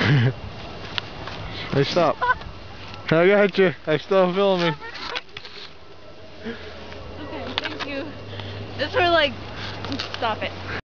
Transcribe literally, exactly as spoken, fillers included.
Hey, stop. I got you. I still filming. Okay, thank you. This for like, stop it.